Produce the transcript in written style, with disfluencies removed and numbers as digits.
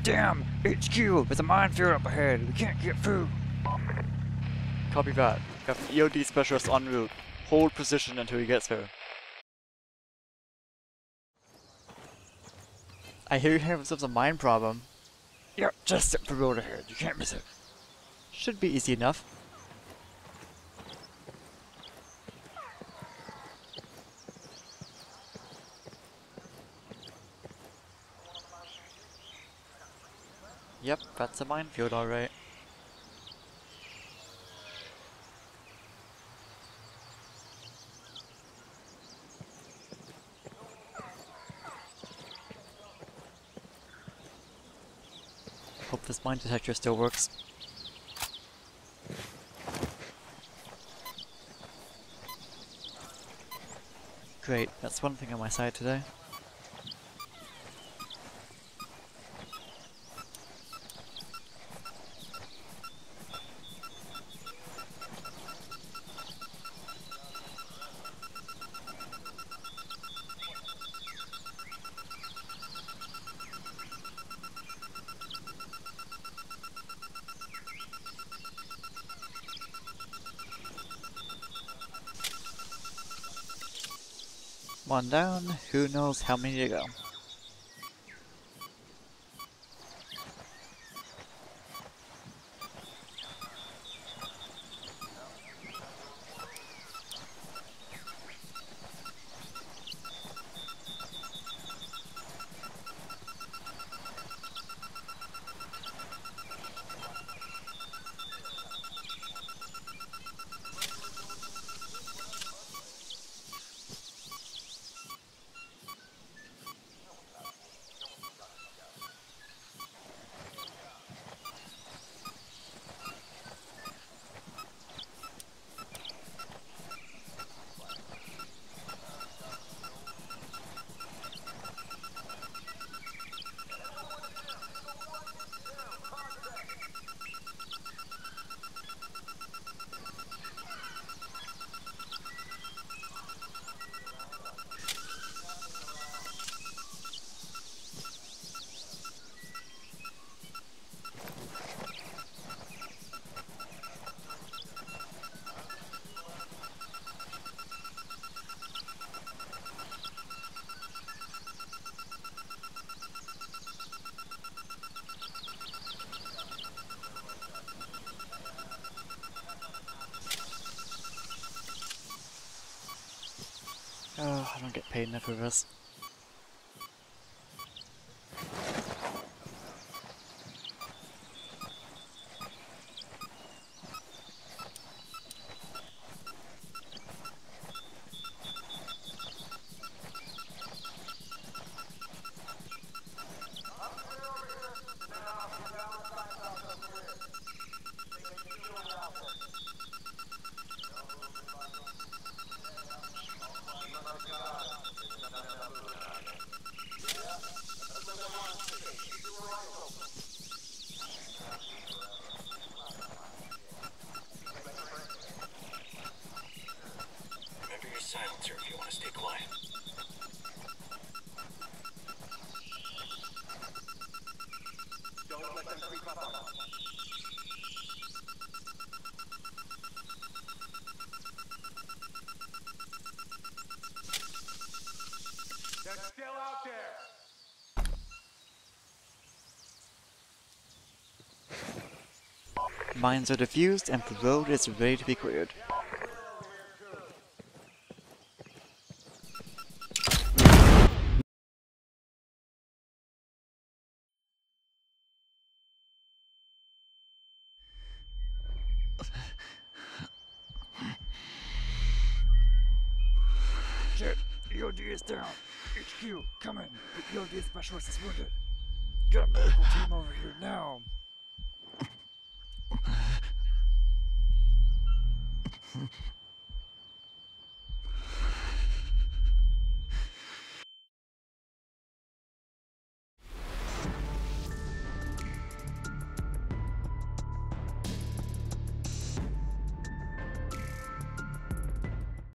Damn! HQ! There's a minefield up ahead! We can't get through! Copy that. We have an EOD specialist en route. Hold position until he gets here. I hear you have yourselves a mine problem. Yep, just up the road ahead. You can't miss it. Should be easy enough. Yep, that's a minefield alright. Hope this mine detector still works. Great, that's one thing on my side today. One down, who knows how many to go. Oh, I don't get paid enough for this. Silencer if you want to stay quiet. Don't let them creep up on us. They're still out there. Mines are defused and the road is ready to be cleared. Shit, EOD is down. HQ, come in. The EOD specialist is wounded. Get a medical team over here now.